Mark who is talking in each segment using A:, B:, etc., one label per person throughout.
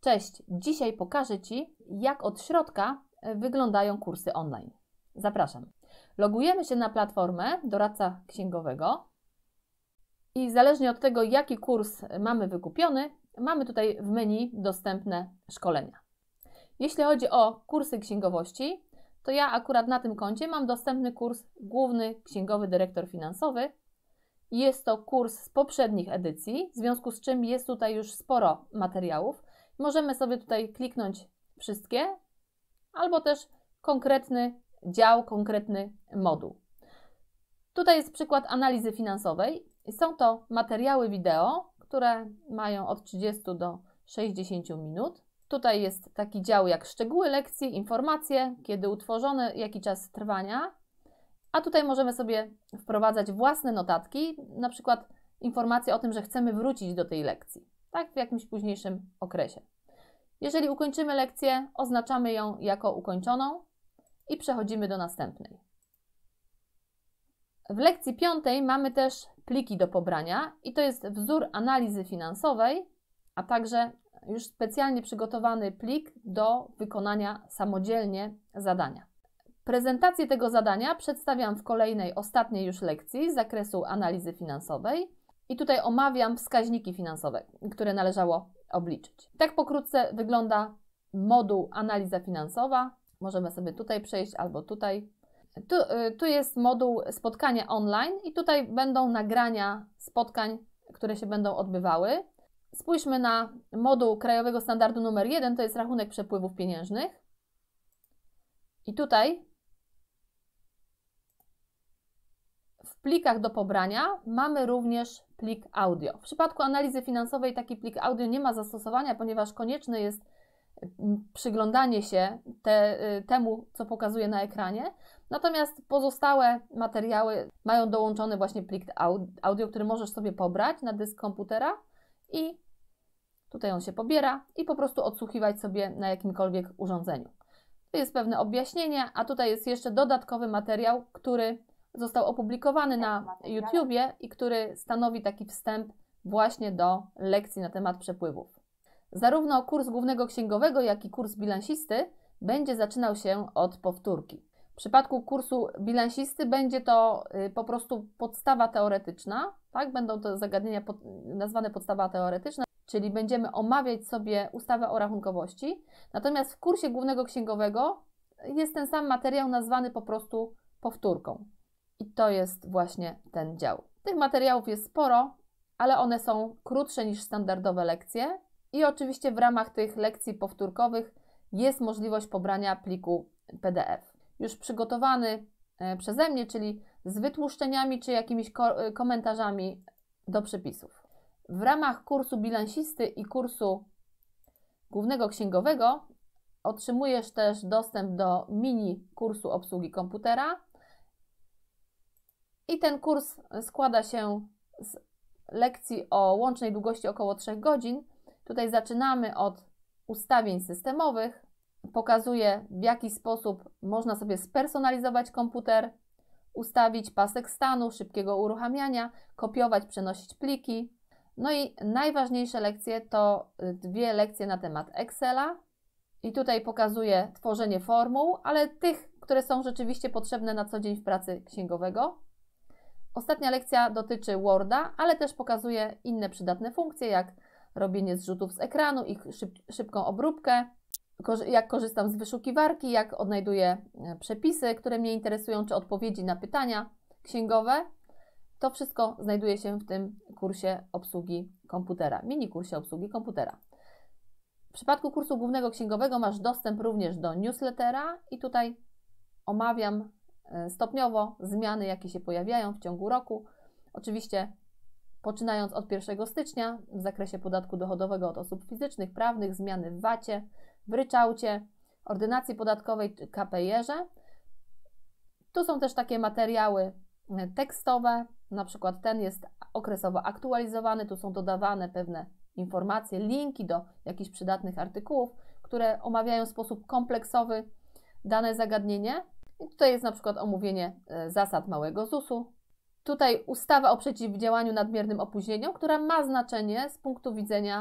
A: Cześć, dzisiaj pokażę Ci, jak od środka wyglądają kursy online. Zapraszam. Logujemy się na platformę doradca księgowego i zależnie od tego, jaki kurs mamy wykupiony, mamy tutaj w menu dostępne szkolenia. Jeśli chodzi o kursy księgowości, to ja akurat na tym koncie mam dostępny kurs Główny Księgowy Dyrektor Finansowy. Jest to kurs z poprzednich edycji, w związku z czym jest tutaj już sporo materiałów. Możemy sobie tutaj kliknąć wszystkie, albo też konkretny dział, konkretny moduł. Tutaj jest przykład analizy finansowej. Są to materiały wideo, które mają od 30 do 60 minut. Tutaj jest taki dział jak szczegóły lekcji, informacje, kiedy utworzone, jaki czas trwania. A tutaj możemy sobie wprowadzać własne notatki, na przykład informacje o tym, że chcemy wrócić do tej lekcji, tak, w jakimś późniejszym okresie. Jeżeli ukończymy lekcję, oznaczamy ją jako ukończoną i przechodzimy do następnej. W lekcji 5 mamy też pliki do pobrania i to jest wzór analizy finansowej, a także już specjalnie przygotowany plik do wykonania samodzielnie zadania. Prezentację tego zadania przedstawiam w kolejnej, ostatniej już lekcji z zakresu analizy finansowej i tutaj omawiam wskaźniki finansowe, które należało obliczyć. Tak pokrótce wygląda moduł analiza finansowa. Możemy sobie tutaj przejść albo tutaj. Tu jest moduł spotkania online i tutaj będą nagrania spotkań, które się będą odbywały. Spójrzmy na moduł krajowego standardu numer 1, to jest rachunek przepływów pieniężnych. I tutaj w plikach do pobrania mamy również plik audio. W przypadku analizy finansowej taki plik audio nie ma zastosowania, ponieważ konieczne jest przyglądanie się temu, co pokazuje na ekranie. Natomiast pozostałe materiały mają dołączony właśnie plik audio, który możesz sobie pobrać na dysk komputera i tutaj on się pobiera i po prostu odsłuchiwać sobie na jakimkolwiek urządzeniu. Tu jest pewne objaśnienie, a tutaj jest jeszcze dodatkowy materiał, który został opublikowany na YouTubie i który stanowi taki wstęp właśnie do lekcji na temat przepływów. Zarówno kurs głównego księgowego, jak i kurs bilansisty będzie zaczynał się od powtórki. W przypadku kursu bilansisty będzie to po prostu podstawa teoretyczna, tak? Będą to zagadnienia nazwane podstawa teoretyczna, czyli będziemy omawiać sobie ustawę o rachunkowości. Natomiast w kursie głównego księgowego jest ten sam materiał nazwany po prostu powtórką. I to jest właśnie ten dział. Tych materiałów jest sporo, ale one są krótsze niż standardowe lekcje. I oczywiście w ramach tych lekcji powtórkowych jest możliwość pobrania pliku PDF. Już przygotowany przeze mnie, czyli z wytłuszczeniami czy jakimiś komentarzami do przepisów. W ramach kursu bilansisty i kursu głównego księgowego otrzymujesz też dostęp do mini kursu obsługi komputera. I ten kurs składa się z lekcji o łącznej długości około 3 godzin. Tutaj zaczynamy od ustawień systemowych. Pokazuję, w jaki sposób można sobie spersonalizować komputer, ustawić pasek stanu, szybkiego uruchamiania, kopiować, przenosić pliki. No i najważniejsze lekcje to 2 lekcje na temat Excela. I tutaj pokazuję tworzenie formuł, ale tych, które są rzeczywiście potrzebne na co dzień w pracy księgowego. Ostatnia lekcja dotyczy Worda, ale też pokazuje inne przydatne funkcje, jak robienie zrzutów z ekranu, ich szybką obróbkę, jak korzystam z wyszukiwarki, jak odnajduję przepisy, które mnie interesują, czy odpowiedzi na pytania księgowe. To wszystko znajduje się w tym kursie obsługi komputera, mini kursie obsługi komputera. W przypadku kursu głównego księgowego masz dostęp również do newslettera i tutaj omawiam stopniowo zmiany, jakie się pojawiają w ciągu roku. Oczywiście poczynając od 1 stycznia w zakresie podatku dochodowego od osób fizycznych, prawnych, zmiany w VAT-ie, w ryczałcie, ordynacji podatkowej czy KPI-erze. Tu są też takie materiały tekstowe, na przykład ten jest okresowo aktualizowany, tu są dodawane pewne informacje, linki do jakichś przydatnych artykułów, które omawiają w sposób kompleksowy dane zagadnienie. I tutaj jest na przykład omówienie zasad małego ZUS-u. Tutaj ustawa o przeciwdziałaniu nadmiernym opóźnieniom, która ma znaczenie z punktu widzenia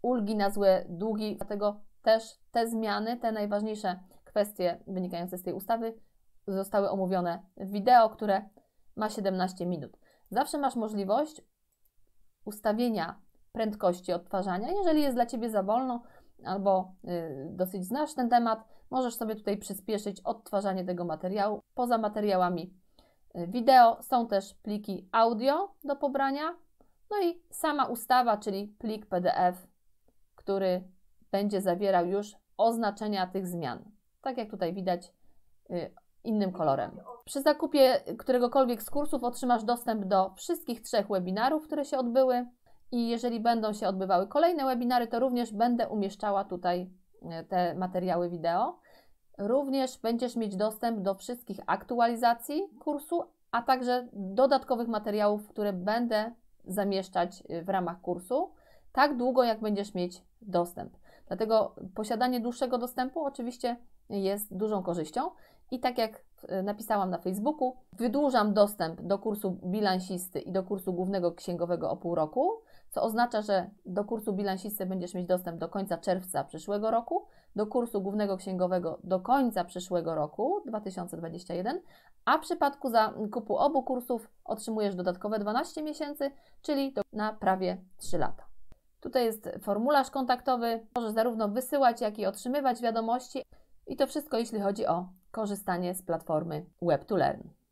A: ulgi na złe długi, dlatego też te zmiany, te najważniejsze kwestie wynikające z tej ustawy zostały omówione w wideo, które ma 17 minut. Zawsze masz możliwość ustawienia prędkości odtwarzania. Jeżeli jest dla Ciebie za wolno albo dosyć znasz ten temat, możesz sobie tutaj przyspieszyć odtwarzanie tego materiału. Poza materiałami wideo są też pliki audio do pobrania, no i sama ustawa, czyli plik PDF, który będzie zawierał już oznaczenia tych zmian. Tak jak tutaj widać innym kolorem. Przy zakupie któregokolwiek z kursów otrzymasz dostęp do wszystkich 3 webinarów, które się odbyły i jeżeli będą się odbywały kolejne webinary, to również będę umieszczała tutaj te materiały wideo. Również będziesz mieć dostęp do wszystkich aktualizacji kursu, a także dodatkowych materiałów, które będę zamieszczać w ramach kursu, tak długo jak będziesz mieć dostęp. Dlatego posiadanie dłuższego dostępu oczywiście jest dużą korzyścią i tak jak napisałam na Facebooku, wydłużam dostęp do kursu bilansisty i do kursu głównego księgowego o pół roku, co oznacza, że do kursu bilansisty będziesz mieć dostęp do końca czerwca przyszłego roku, do kursu głównego księgowego do końca przyszłego roku 2021, a w przypadku zakupu obu kursów otrzymujesz dodatkowe 12 miesięcy, czyli na prawie 3 lata. Tutaj jest formularz kontaktowy, możesz zarówno wysyłać, jak i otrzymywać wiadomości i to wszystko, jeśli chodzi o korzystanie z platformy Web2Learn.